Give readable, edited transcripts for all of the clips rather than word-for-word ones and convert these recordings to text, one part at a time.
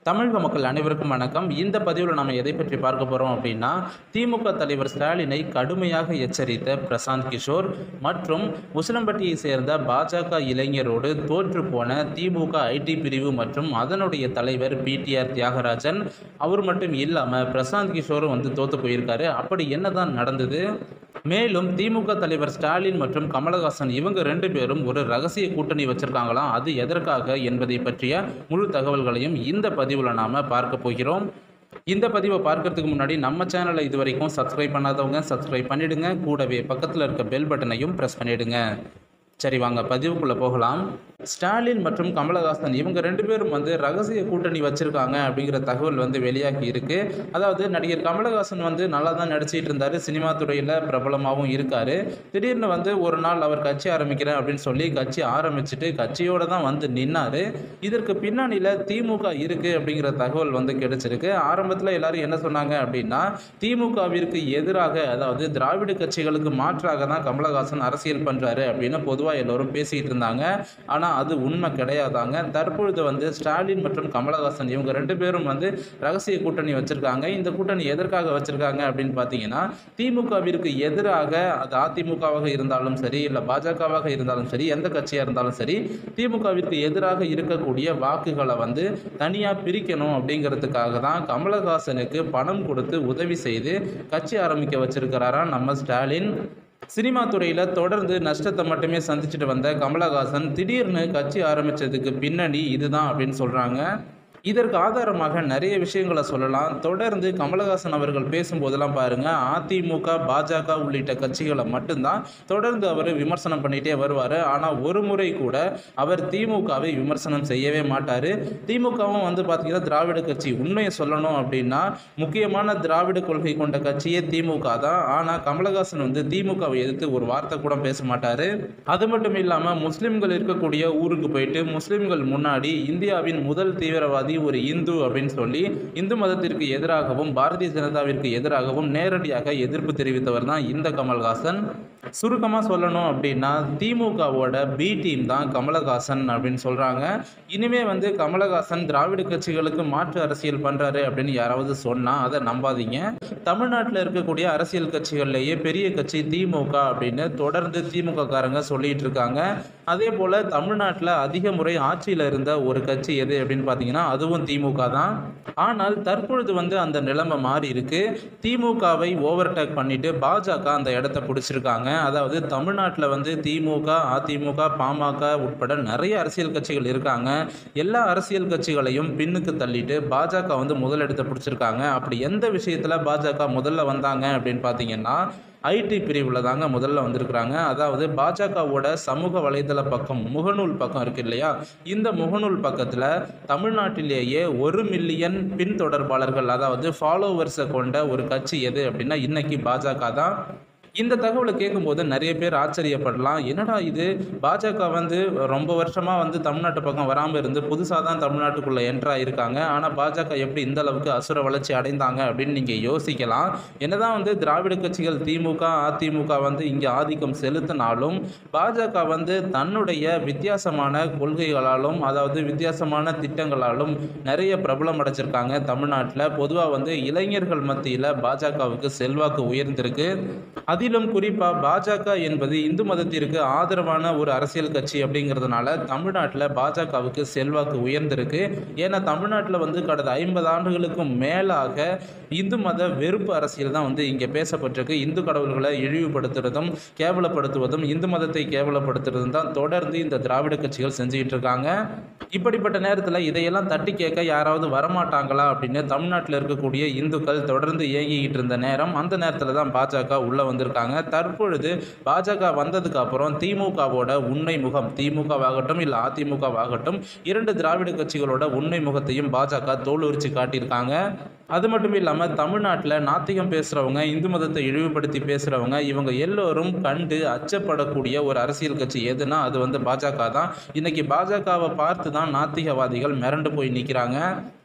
தமிழக மக்கள் அனைவருக்கும் வணக்கம். இந்த பதிவில் நம்ம எதை பற்றி பார்க்க போகிறோம் அப்படின்னா, திமுக தலைவர் ஸ்டாலினை கடுமையாக எச்சரித்த பிரசாந்த் கிஷோர் மற்றும் உசிலம்பட்டியை சேர்ந்த பாஜக இளைஞரோடு தோற்று போன திமுக ஐடி பிரிவு மற்றும் அதனுடைய தலைவர் பிடிஆர் தியாகராஜன். அவர் மட்டும் இல்லாமல் பிரசாந்த் கிஷோரும் தோற்று போயிருக்காரு. அப்படி என்னதான் நடந்தது? மேலும் திமுக தலைவர் ஸ்டாலின் மற்றும் கமலஹாசன் இவங்க ரெண்டு பேரும் ஒரு ரகசிய கூட்டணி வச்சிருக்காங்களாம். அது எதற்காக என்பதை பற்றிய முழு தகவல்களையும் இந்த பதிவில் நாம பார்க்க போகிறோம். இந்த பதிவை பார்க்கறதுக்கு முன்னாடி நம்ம சேனலை இது வரைக்கும் சப்ஸ்கிரைப் பண்ணாதவங்க சப்ஸ்கிரைப் பண்ணிடுங்க. கூடவே பக்கத்தில் இருக்க பெல் பட்டனையும் ப்ரெஸ் பண்ணிடுங்க. சரி, வாங்க பதிவுக்குள்ளே போகலாம். ஸ்டாலின் மற்றும் கமலஹாசன் இவங்க ரெண்டு பேரும் ரகசிய கூட்டணி வச்சுருக்காங்க அப்படிங்கிற தகவல் வெளியாகி இருக்கு. அதாவது நடிகர் கமலஹாசன் நல்லா தான் நடிச்சிட்டு இருந்தார், சினிமா துறையில் பிரபலமாகவும் இருக்கார். திடீர்னு ஒரு நாள் அவர் கட்சி ஆரம்பிக்கிறேன் அப்படின்னு சொல்லி கட்சி ஆரம்பிச்சுட்டு கட்சியோடு தான் நின்னார். இதற்கு பின்னணியில் திமுக இருக்குது அப்படிங்கிற தகவல் கிடைச்சிருக்கு. ஆரம்பத்தில் எல்லாரும் என்ன சொன்னாங்க அப்படின்னா, திமுகவிற்கு எதிராக, அதாவது திராவிட கட்சிகளுக்கு மாற்றாக தான் கமலஹாசன் அரசியல் பண்ணுறாரு அப்படின்னு பொதுவாக எல்லோரும் பேசிக்கிட்டு இருந்தாங்க. ஆனால் அது உண்மை கிடையாதாங்க. தற்பொழுது ஸ்டாலின் மற்றும் கமலஹாசன் இவங்க ரெண்டு பேரும் ரகசிய கூட்டணி வச்சிருக்காங்க. இந்த கூட்டணி எதற்காக வச்சிருக்காங்க அப்படின்னு பார்த்தீங்கன்னா, திமுகவிற்கு எதிராக, அது அதிமுகவாக இருந்தாலும் சரி, இல்லை பாஜகவாக இருந்தாலும் சரி, எந்த கட்சியாக இருந்தாலும் சரி, திமுகவிற்கு எதிராக இருக்கக்கூடிய வாக்குகளை தனியாக பிரிக்கணும் அப்படிங்கிறதுக்காக தான் கமலஹாசனுக்கு பணம் கொடுத்து உதவி செய்து கட்சி ஆரம்பிக்க வச்சிருக்கிறாராம் நம்ம ஸ்டாலின். சினிமா துறையில் தொடர்ந்து நஷ்டத்தை மட்டுமே சந்திச்சுட்டு வந்த கமலஹாசன் திடீர்னு கட்சி ஆரம்பித்ததுக்கு பின்னணி இதுதான் அப்படின்னு சொல்கிறாங்க. இதற்கு ஆதாரமாக நிறைய விஷயங்களை சொல்லலாம். தொடர்ந்து கமலஹாசன் அவர்கள் பேசும்போதெல்லாம் பாருங்கள், அதிமுக பாஜக உள்ளிட்ட கட்சிகளை மட்டும்தான் தொடர்ந்து அவர் விமர்சனம் பண்ணிகிட்டே வருவார். ஆனால் ஒரு முறை கூட அவர் திமுகவை விமர்சனம் செய்யவே மாட்டார். திமுகவும் பார்த்தீங்கன்னா திராவிட கட்சி. உண்மையை சொல்லணும் அப்படின்னா முக்கியமான திராவிட கொள்கை கொண்ட கட்சியே திமுக தான். ஆனால் கமலஹாசன் திமுகவை எதிர்த்து ஒரு வார்த்தை கூட பேச மாட்டார். அது மட்டும் இல்லாமல் முஸ்லிம்கள் இருக்கக்கூடிய ஊருக்கு போயிட்டு முஸ்லிம்கள் முன்னாடி இந்தியாவின் முதல் தீவிரவாதி ஒரு இந்து அப்படின்னு சொல்லி இந்து மதத்திற்கு எதிராகவும் பாரதிய ஜனதாவிற்கு எதிராகவும் நேரடியாக எதிர்ப்பு தெரிவித்தவர் தான் இந்த கமல்ஹாசன். சுருக்கமாக சொல்லணும் அப்படின்னா திமுகவோட பி டீம் தான் கமலஹாசன் அப்படின்னு சொல்கிறாங்க. இனிமே கமலஹாசன் திராவிட கட்சிகளுக்கு மாற்று அரசியல் பண்ணுறாரு அப்படின்னு யாராவது சொன்னால் அதை நம்பாதீங்க. தமிழ்நாட்டில் இருக்கக்கூடிய அரசியல் கட்சிகள்லேயே பெரிய கட்சி திமுக அப்படின்னு தொடர்ந்து திமுக காரங்க சொல்லிட்டு இருக்காங்க. அதே போல் தமிழ்நாட்டில் அதிக முறை ஆட்சியில் இருந்த ஒரு கட்சி எது அப்படின்னு பார்த்தீங்கன்னா அதுவும் திமுக தான். ஆனால் தற்பொழுது அந்த நிலைமை மாறி இருக்கு. திமுகவை ஓவர்டேக் பண்ணிட்டு பாஜக அந்த இடத்த பிடிச்சிருக்காங்க. அதாவது தமிழ்நாட்டில் திமுக, அதிமுக, பாமக உட்பட நிறைய அரசியல் கட்சிகள் இருக்காங்க. எல்லா அரசியல் கட்சிகளையும் பின்னுக்கு தள்ளிட்டு பாஜக முதலிடத்தை பிடிச்சிருக்காங்க. அப்படி எந்த விஷயத்தில் பாஜக முதல்ல வந்தாங்க அப்படின்னு பார்த்தீங்கன்னா ஐடி பிரிவில் தாங்க முதல்ல வந்திருக்கிறாங்க. அதாவது பாஜகவோட சமூக வலைதள பக்கம், முகநூல் பக்கம் இருக்கு இல்லையா, இந்த முகநூல் பக்கத்தில் தமிழ்நாட்டிலேயே 1 மில்லியன் பின்தொடர்பாளர்கள், அதாவது ஃபாலோவர்ஸை கொண்ட ஒரு கட்சி எது அப்படின்னா இன்னைக்கு பாஜக தான். இந்த தகவலை கேட்கும்போது நிறைய பேர் ஆச்சரியப்படலாம். என்னடா இது, பாஜக ரொம்ப வருஷமாக தமிழ்நாட்டு பக்கம் வராமல் இருந்து புதுசாக தான் தமிழ்நாட்டுக்குள்ளே என்ட்ரா இருக்காங்க. ஆனால் பாஜக எப்படி இந்த அளவுக்கு அசுர வளர்ச்சி அடைந்தாங்க அப்படின்னு நீங்கள் யோசிக்கலாம். என்னதான் திராவிட கட்சிகள் திமுக, அதிமுக இங்கே ஆதிக்கம் செலுத்தினாலும் பாஜக தன்னுடைய வித்தியாசமான கொள்கைகளாலும், அதாவது வித்தியாசமான திட்டங்களாலும் நிறைய பிரபலம் அடைச்சிருக்காங்க. தமிழ்நாட்டில் பொதுவாக இளைஞர்கள் மத்தியில் பாஜகவுக்கு செல்வாக்கு உயர்ந்திருக்கு. அதிலும் குறிப்பாக பாஜக என்பது இந்து மதத்திற்கு ஆதரவான ஒரு அரசியல் கட்சி அப்படிங்கிறதுனால தமிழ்நாட்டில் பாஜகவுக்கு செல்வாக்கு உயர்ந்திருக்கு. ஏன்னா தமிழ்நாட்டில் கடந்த 50 ஆண்டுகளுக்கும் மேலாக இந்து மத வெறுப்பு அரசியல் தான் இங்கே பேசப்பட்டிருக்கு. இந்து கடவுள்களை இழிவுபடுத்துறதும் கேவலப்படுத்துவதும், இந்து மதத்தை கேவலப்படுத்துறதும் தான் தொடர்ந்து இந்த திராவிட கட்சிகள் செஞ்சுக்கிட்டு இருக்காங்க. இப்படிப்பட்ட நேரத்தில் இதையெல்லாம் தட்டி கேட்க யாராவது வரமாட்டாங்களா அப்படின்னு தமிழ்நாட்டில் இருக்கக்கூடிய இந்துக்கள் தொடர்ந்து இயங்கிக்கிட்டு இருந்த நேரம், அந்த நேரத்தில் தான் பாஜக உள்ளே வந்திருக்காங்க. தற்பொழுது பாஜக வந்ததுக்கு அப்புறம் திமுகவோட உண்மை முகம், திமுகவாகட்டும் இல்லை அதிமுகவாகட்டும், 2 திராவிட கட்சிகளோட உண்மை முகத்தையும் பாஜக தோலுரிச்சு காட்டியிருக்காங்க. அது மட்டும் இல்லாமல் தமிழ்நாட்டில் நாத்திகம் பேசுகிறவங்க, இந்து மதத்தை இழிவுபடுத்தி பேசுகிறவங்க, இவங்க எல்லோரும் கண்டு அச்சப்படக்கூடிய ஒரு அரசியல் கட்சி எதுனா அது பாஜக தான். இன்னைக்கு பாஜகவை பார்த்து தான் நாத்திகவாதிகள் மிரண்டு போய் நிற்கிறாங்க.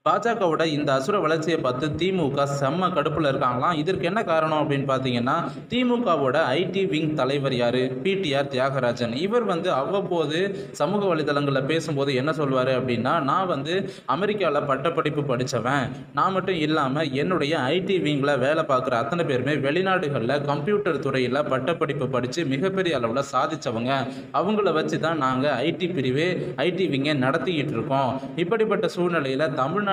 பாஜகவோட இந்த அசுர வளர்ச்சியை பார்த்து திமுக செம்ம கடுப்புல இருக்காங்களாம். இதற்கு என்ன காரணம் அப்படின்னு பார்த்தீங்கன்னா, திமுகவோட ஐடி விங் தலைவர் யாரு? பிடிஆர் தியாகராஜன். இவர் அவ்வப்போது சமூக வலைதளங்களில் பேசும்போது என்ன சொல்வாரு அப்படின்னா, நான் அமெரிக்காவில் பட்டப்படிப்பு படித்தவன். நான் மட்டும் இல்லாமல் என்னுடைய ஐடி விங்கில் வேலை பார்க்குற அத்தனை பேருமே வெளிநாடுகளில் கம்ப்யூட்டர் துறையில் பட்டப்படிப்பு படித்து மிகப்பெரிய அளவில் சாதித்தவங்க. அவங்கள வச்சு தான் நாங்கள் ஐடி விங்கை நடத்திக்கிட்டு இருக்கோம். இப்படிப்பட்ட சூழ்நிலையில் தமிழ்நாட்டில்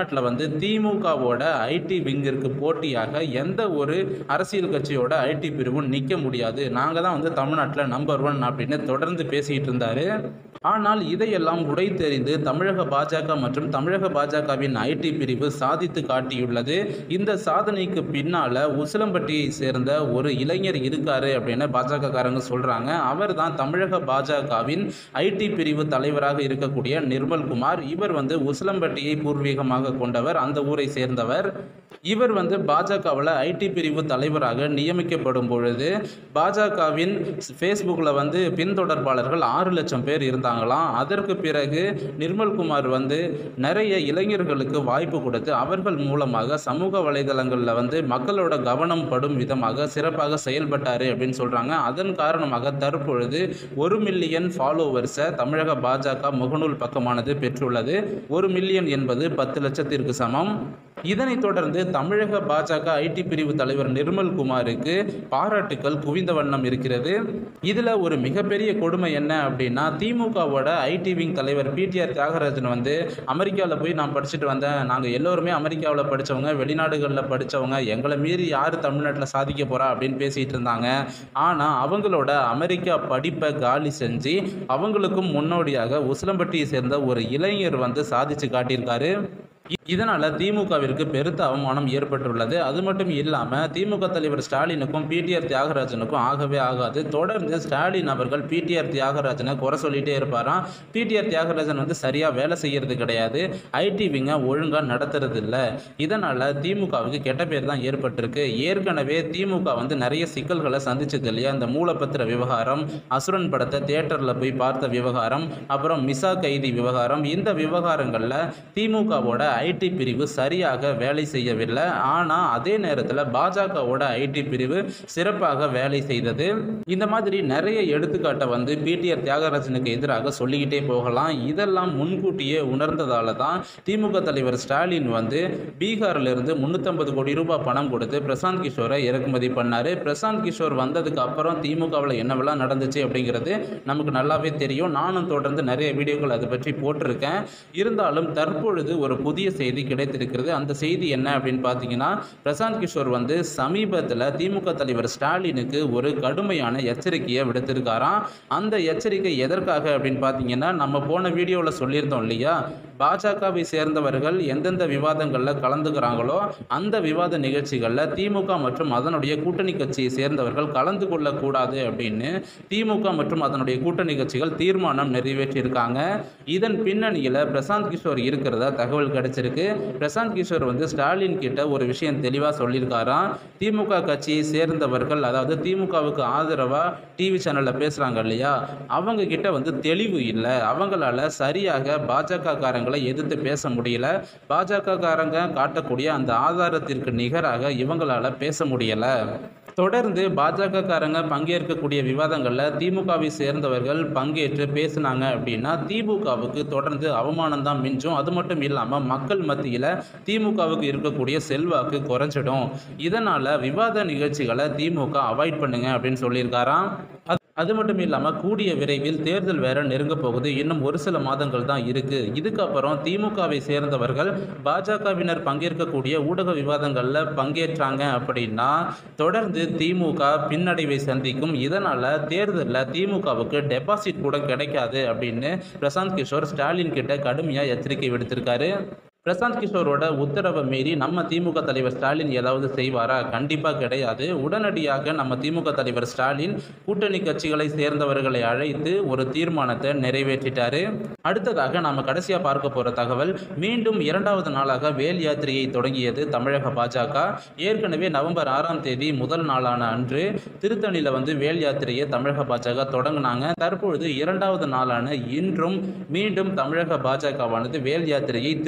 திமுகவோட ஐடி விங்கிற்கு போட்டியாக எந்த ஒரு அரசியல் கட்சியோட ஐடி பிரிவும் நிற்க முடியாது. நாங்கள் தான் தமிழ்நாட்டில் நம்பர் 1 அப்படின்னு தொடர்ந்து பேசிக்கிட்டு இருந்தாரு. ஆனால் இதையெல்லாம் உடைத்தெறிந்து தமிழக பாஜக மற்றும் தமிழக பாஜகவின் ஐடி பிரிவு சாதித்து காட்டியுள்ளது. இந்த சாதனைக்கு பின்னால உசிலம்பட்டியை சேர்ந்த ஒரு இளைஞர் இருக்காரு அப்படின்னு பாஜக காரங்க சொல்றாங்க. அவர் தான் தமிழக பாஜகவின் ஐடி பிரிவு தலைவராக இருக்கக்கூடிய நிர்மல் குமார். இவர் உசிலம்பட்டியை பூர்வீகமாக கொண்டவர், அந்த ஊரை சேர்ந்தவர். இவர் பாஜகவில் ஐடி பிரிவு தலைவராக நியமிக்கப்படும் பொழுது பாஜகவின் ஃபேஸ்புக்கில் பின்தொடர்பாளர்கள் 6 லட்சம் பேர் இருந்தாங்களாம். அதற்கு பிறகு நிர்மல்குமார் நிறைய இளைஞர்களுக்கு வாய்ப்பு கொடுத்து அவர்கள் மூலமாக சமூக வலைதளங்களில் மக்களோட கவனம் படும் விதமாக சிறப்பாக செயல்பட்டார் அப்படின்னு சொல்கிறாங்க. அதன் காரணமாக தற்பொழுது 1 மில்லியன் ஃபாலோவர்ஸை தமிழக பாஜக முகநூல் பக்கமானது பெற்றுள்ளது. 1 மில்லியன் என்பது 10 லட்சத்திற்கு சமம். இதனைத் தொடர்ந்து தமிழக பாஜக ஐடி பிரிவு தலைவர் நிர்மல் குமாருக்கு பாராட்டுக்கள் குவிந்த வண்ணம் இருக்கிறது. இதில் ஒரு மிகப்பெரிய கொடுமை என்ன அப்படின்னா, திமுகவோட ஐடி விங் தலைவர் பிடிஆர் தியாகராஜன் அமெரிக்காவில் போய் நான் படிச்சுட்டு வந்தேன், நாங்கள் எல்லோருமே அமெரிக்காவில் படித்தவங்க, வெளிநாடுகளில் படித்தவங்க, எங்களை மீறி யார் தமிழ்நாட்டில் சாதிக்க போகிறா அப்படின்னு பேசிகிட்டு இருந்தாங்க. ஆனால் அவங்களோட அமெரிக்கா படிப்பை காலி செஞ்சு அவங்களுக்கும் முன்னோடியாக உசிலம்பட்டியை சேர்ந்த ஒரு இளைஞர் சாதிச்சு காட்டியிருக்காரு. இதனால் திமுகவிற்கு பெருத்த அவமானம் ஏற்பட்டுள்ளது. அது மட்டும் இல்லாமல் திமுக தலைவர் ஸ்டாலினுக்கும் பிடிஆர் தியாகராஜனுக்கும் ஆகவே ஆகாது. தொடர்ந்து ஸ்டாலின் அவர்கள் பிடிஆர் தியாகராஜனை குறை சொல்லிகிட்டே இருப்பாராம். பிடிஆர் தியாகராஜன் சரியாக வேலை செய்கிறது கிடையாது, ஐடி விங்கை ஒழுங்காக நடத்துறது இல்லை. இதனால் திமுகவுக்கு கெட்ட பேர் தான் ஏற்பட்டிருக்கு. ஏற்கனவே திமுக நிறைய சிக்கல்களை சந்திச்சது இல்லையா? இந்த மூலப்பத்திர விவகாரம், அசுரன் படத்தை தியேட்டரில் போய் பார்த்த விவகாரம், அப்புறம் மிசா கைதி விவகாரம். இந்த விவகாரங்களில் திமுகவோட ஐடி பிரிவு சரியாக வேலை செய்யவில்லை. ஆனால் அதே நேரத்தில் பாஜகவோட ஐடி பிரிவு சிறப்பாக வேலை செய்தது. இந்த மாதிரி நிறைய எடுத்துக்காட்டை பிடிஆர் தியாகராஜனுக்கு எதிராக சொல்லிக்கிட்டே போகலாம். இதெல்லாம் முன்கூட்டியே உணர்ந்ததால தான் திமுக தலைவர் ஸ்டாலின் பீகாரிலிருந்து 350 கோடி ரூபாய் பணம் கொடுத்து பிரசாந்த் கிஷோரை இறக்குமதி பண்ணார். பிரசாந்த் கிஷோர் வந்ததுக்கு அப்புறம் திமுகவில் என்னவெல்லாம் நடந்துச்சு அப்படிங்கிறது நமக்கு நல்லாவே தெரியும். நானும் தொடர்ந்து நிறைய வீடியோக்கள் அதை பற்றி போட்டிருக்கேன். இருந்தாலும் தற்பொழுது ஒரு புதிய செய்தி கிடைத்திருக்கிறது. அந்த செய்தி என்ன அப்படின்னு பார்த்தீங்கன்னா, பிரசாந்த் கிஷோர் சமீபத்தில் திமுக தலைவர் ஸ்டாலினுக்கு ஒரு கடுமையான எச்சரிக்கையை விடுத்திருக்காராம். அந்த எச்சரிக்கை எதற்காக அப்படின்னு பார்த்தீங்கன்னா, நம்ம போன வீடியோவில் சொல்லியிருந்தோம் இல்லையா, பாஜகவை சேர்ந்தவர்கள் எந்தெந்த விவாதங்களில் கலந்துக்கிறாங்களோ அந்த விவாத நிகழ்ச்சிகளில் திமுக மற்றும் அதனுடைய கூட்டணி கட்சியை சேர்ந்தவர்கள் கலந்து கொள்ளக்கூடாது அப்படின்னு திமுக மற்றும் அதனுடைய கூட்டணி கட்சிகள் தீர்மானம் நிறைவேற்றியிருக்காங்க. இதன் பின்னணியில் பிரசாந்த் கிஷோர் இருக்கிறதா தகவல் கிடைச்சிருக்கு. பிரசாந்த் கிஷோர் ஸ்டாலின் கிட்ட ஒரு விஷயம் தெளிவாக சொல்லியிருக்காராம். திமுக கட்சியை சேர்ந்தவர்கள், அதாவது திமுகவுக்கு ஆதரவாக டிவி சேனலில் பேசுகிறாங்க இல்லையா, அவங்க கிட்ட தெளிவு இல்லை. அவங்களால சரியாக பாஜக காரங்களை எதிர்த்து பேச முடியல. பாஜக காரங்க காட்டக்கூடிய அந்த ஆதாரத்திற்கு நிகராக இவங்களால பேச முடியல. தொடர்ந்து பாஜக காரங்க பங்கேற்கக்கூடிய விவாதங்களில் திமுகவை சேர்ந்தவர்கள் பங்கேற்று பேசினாங்க அப்படின்னா திமுகவுக்கு தொடர்ந்து அவமானம் தான் மிஞ்சும். அது மட்டும் இல்லாமல் மக்கள் மத்தியில் திமுகவுக்கு இருக்கக்கூடிய செல்வாக்கு குறைஞ்சிடும். இதனால் விவாத நிகழ்ச்சிகளை திமுக அவாய்ட் பண்ணுங்க அப்படின்னு சொல்லியிருக்காராம். அது மட்டும் இல்லாமல் கூடிய விரைவில் தேர்தல் வேற நெருங்க போகுது. இன்னும் ஒரு சில மாதங்கள் தான் இருக்குது. இதுக்கப்புறம் திமுகவை சேர்ந்தவர்கள் பாஜகவினர் பங்கேற்கக்கூடிய ஊடக விவாதங்களில் பங்கேற்றாங்க அப்படின்னா தொடர்ந்து திமுக பின்னடைவை சந்திக்கும். இதனால் தேர்தலில் திமுகவுக்கு டெபாசிட் கூட கிடைக்காது அப்படின்னு பிரசாந்த் கிஷோர் ஸ்டாலின் கிட்ட கடுமையாக எச்சரிக்கை விடுத்திருக்காரு. பிரசாந்த் கிஷோரோட உத்தரவை மீறி நம்ம திமுக தலைவர் ஸ்டாலின் ஏதாவது செய்வாரா? கண்டிப்பாக கிடையாது. உடனடியாக நம்ம திமுக தலைவர் ஸ்டாலின் கூட்டணி கட்சிகளை சேர்ந்தவர்களை அழைத்து ஒரு தீர்மானத்தை நிறைவேற்றிட்டாரு. அடுத்ததாக நாம் கடைசியாக பார்க்க போகிற தகவல், மீண்டும் 2வது நாளாக வேல் யாத்திரையை தொடங்கியது தமிழக பாஜக. ஏற்கனவே நவம்பர் 6ஆம் தேதி முதல் நாளான அன்று திருத்தணியில் வேல் யாத்திரையை தமிழக பாஜக தொடங்கினாங்க. தற்பொழுது 2வது நாளான இன்றும் மீண்டும் தமிழக பாஜகவானது வேல் யாத்திரையை திருவொற்றியூர்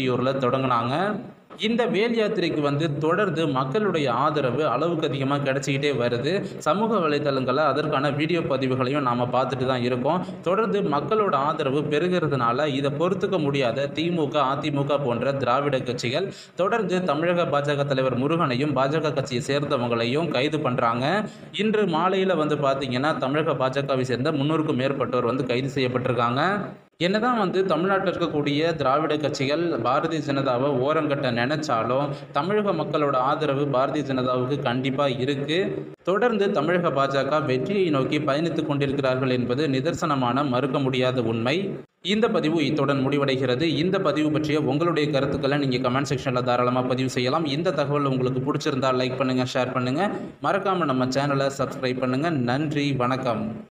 திருக்கோட்டியூரில் தொடங்கினாங்க. இந்த வேல் யாத்திரைக்கு தொடர்ந்து மக்களுடைய ஆதரவு அளவுக்கு அதிகமாக கிடைச்சிக்கிட்டே வருது. சமூக வலைதளங்களில் அதற்கான வீடியோ பதிவுகளையும் நாம் பார்த்துட்டு தான் இருக்கோம். தொடர்ந்து மக்களோட ஆதரவு பெருகிறதுனால இதை பொறுத்துக்க முடியாத திமுக, அதிமுக போன்ற திராவிட கட்சிகள் தொடர்ந்து தமிழக பாஜக தலைவர் முருகனையும் பாஜக கட்சியை சேர்ந்தவங்களையும் கைது பண்ணுறாங்க. இன்று மாலையில் பார்த்தீங்கன்னா தமிழக பாஜகவை சேர்ந்த 300க்கும் மேற்பட்டோர் கைது செய்யப்பட்டிருக்காங்க. என்னதான் தமிழ்நாட்டில் இருக்கக்கூடிய திராவிட கட்சிகள் பாரதிய ஜனதாவை ஓரங்கட்ட நினைச்சாலும் தமிழக மக்களோட ஆதரவு பாரதிய ஜனதாவுக்கு கண்டிப்பாக இருக்கு. தொடர்ந்து தமிழக பாஜக வெற்றியை நோக்கி பயணித்துக் கொண்டிருக்கிறார்கள் என்பது நிதர்சனமான மறுக்க முடியாத உண்மை. இந்த பதிவு இத்துடன் முடிவடைகிறது. இந்த பதிவு பற்றிய உங்களுடைய கருத்துக்களை நீங்கள் கமெண்ட் செக்ஷனில் தாராளமாக பதிவு செய்யலாம். இந்த தகவல் உங்களுக்கு பிடிச்சிருந்தால் லைக் பண்ணுங்கள், ஷேர் பண்ணுங்கள். மறக்காமல் நம்ம சேனலை சப்ஸ்கிரைப் பண்ணுங்கள். நன்றி, வணக்கம்.